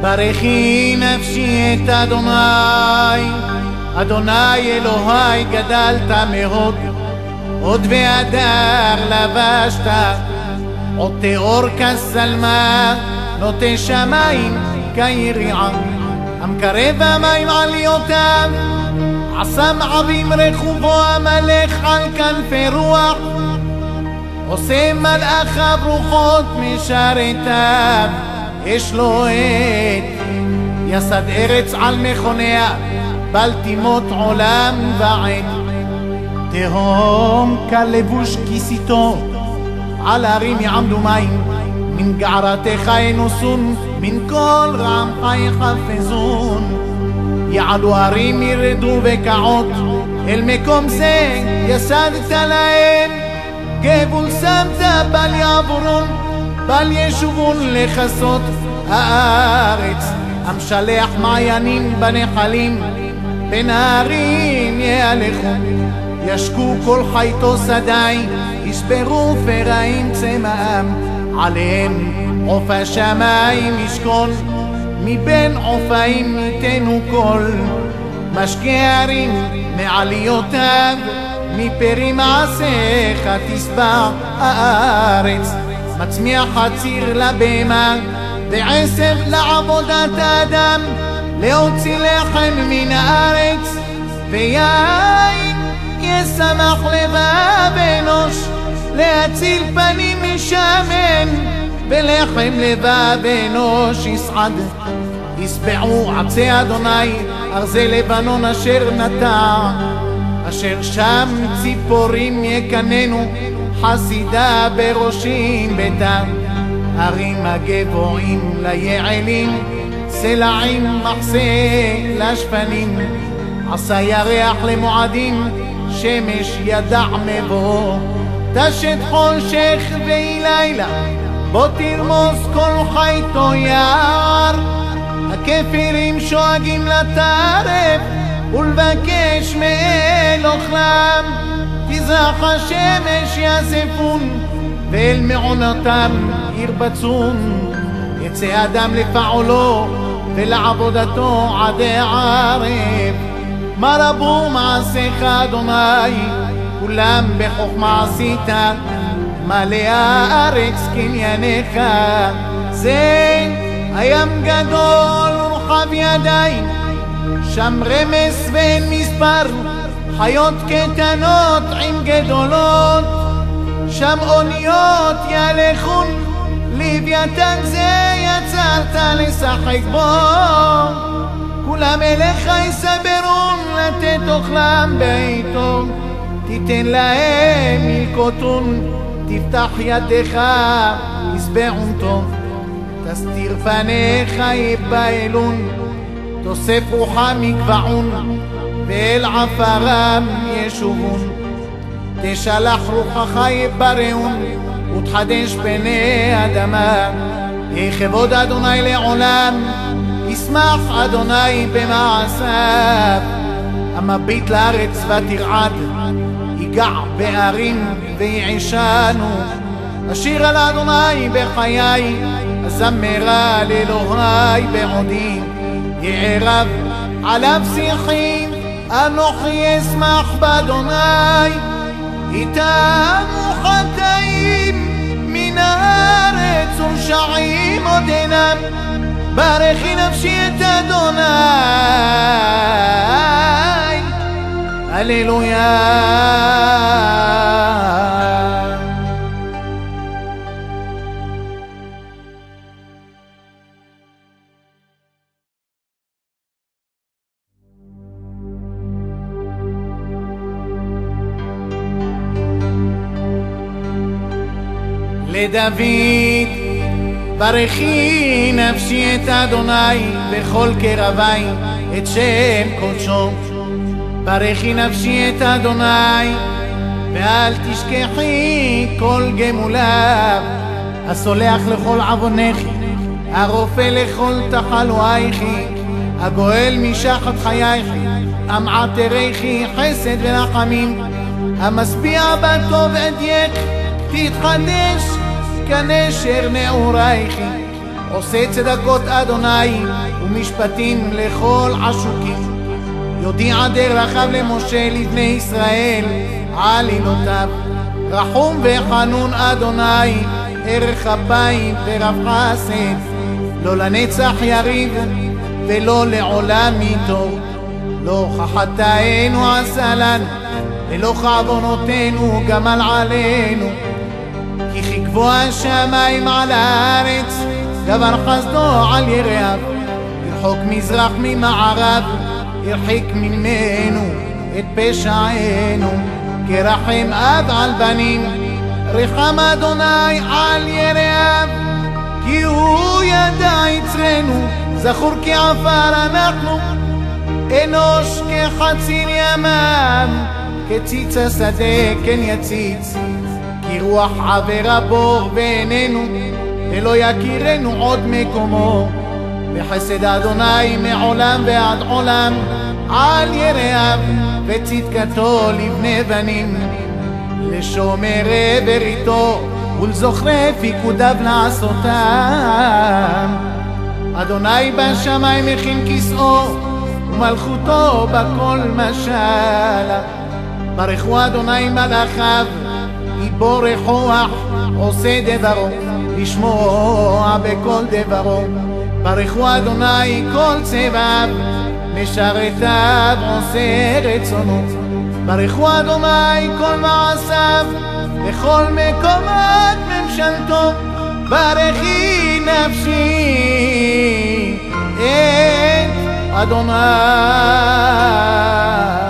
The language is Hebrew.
ברכי נפשי את אדוני, אדוני אלוהי גדלת מאוד, עוד והדר לבשת, עוד תאור כסלמה, נוטה שמיים כיריעה, המקרב המים עליותיו, עשם עבים רכובו המלך על כנפי רוח, עושה מלאכיו רוחות משרתיו, יש לו עת, יסד ארץ על מכוניה, בל תימות עולם ועד. תהום כלבוש כיסיתו, על הרים יעמדו מים, מן גערתך ינוסון, מן כל רעמך יחפזון. יעלו הרים ירדו וקעות, אל מקום זה יסדת להם, גבול שמת בל יעבורון, בל ישובון לכסות הארץ. המשלח מעיינים בנחלים, בין ההרים יהלכו, ישקו כל חייתו שדי, ישברו פרעים צמאם, עליהם עוף השמיים ישכון, מבין עופיים ניתנו כל, משקי הרים מעליותיו, מפרי מעשיך תשבע הארץ. מצמיח חציר לבהמה ועשב לעבודת האדם, להוציא לחם מן הארץ, ויין ישמח לבב אנוש, להציל פנים משמן, ולחם לבב אנוש יסעד. ישבעו עצי אדוני ארזי לבנון אשר נטע, אשר שם ציפורים יקננו, חסידה בראשים ביתם. הרים הגבוהים ליעלים, סלעים מחסה לשפנים, עשה ירח למועדים, שמש ידע מבוא. תשת חושך ויהי לילה, בוא תרמוס כל חייתו יער. הכפירים שואגים לטרף, ולבקש מאל אוכלם, תזרח השמש יאספון, ואל מעונתם ירבצון. יצא אדם לפעולו ולעבודתו עדי ערב. מה רבו מעשיך אדוני, כולם בחוכמה עשית, מלא הארץ קנייניך. זה הים גדול ורחב ידיים, שם רמס ואין מספר, חיות קטנות עם גדולות, שם אוניות ילכון, לוויתן זה יצרת לשחק בו. כולם אליך יסברון, לתת אוכלם בעיתו, תיתן להם מלקוטון, תפתח ידיך ישבעון טוב. תסתיר פניך יבהלון, תוסף רוחם יגבעון, ואל עפרם ישובון. תשלח רוחך יבראון, ותחדש פני אדמה. יהי כבוד אדוני לעולם, ישמח אדוני במעשיו. המביט לארץ ותרעד, ייגע בערים ויעשנו. אשיר על אדוני בחיי, הזמרה לאלוהי בעודי. יערב עליו שיחי, אנוכי אשמח באדוני. איתנו חטאים מן הארץ ורשעים עודנם, ברכי נפשי את אדוני. הללויה. לדוד ברכי נפשי את אדוני, בכל קרבי את שם קודשו. ברכי נפשי את אדוני, ואל תשכחי כל גמוליו. הסולח לכל עוונך, הרופא לכל תחלואייך, הגואל משחת חייך, המעטריך חסד ורחמים, המשביע בטוב עדייך, תתחדש כנשר נעורייך. עושה צדקות אדוני ומשפטים לכל עשוקים. יודיע דרכיו למשה לבני ישראל עלילותיו. רחום וחנון אדוני, ערך אפיים ורב חסד, לא לנצח יריב ולא לעולם ייטור. לא חטאינו עשה לנו ולא כעוונותינו גמל עלינו. כי גבוה השמיים על הארץ, גבר חסדו על יראיו. ירחוק מזרח ממערב, ירחיק ממנו את פשענו. כרחם אב על בנים, רחם אדוני על יראיו. כי הוא ידע יצרנו, זכור כעפר אנחנו. אנוש כחציר ימם, כציץ השדה כן יציץ. כי רוח עבר הבור בעינינו, ולא יכירנו עוד מקומו. וחסד אדוני מעולם ועד עולם על יראיו, וצדקתו לבני בנים. לשומרי בריתו ולזוכרי פיקודיו לעשותם. אדוני בשמיים מכין כיסאו, ומלכותו בכל משלה. ברכו אדוני מלאכיו, יבורך רוח עושה דברו, לשמוע בכל דברו. ברכו אדוני כל צבאיו, משרתיו עושה רצונו. ברכו אדוני כל מעשיו, בכל מקומות ממשלתו. ברכי נפשי את אדוני.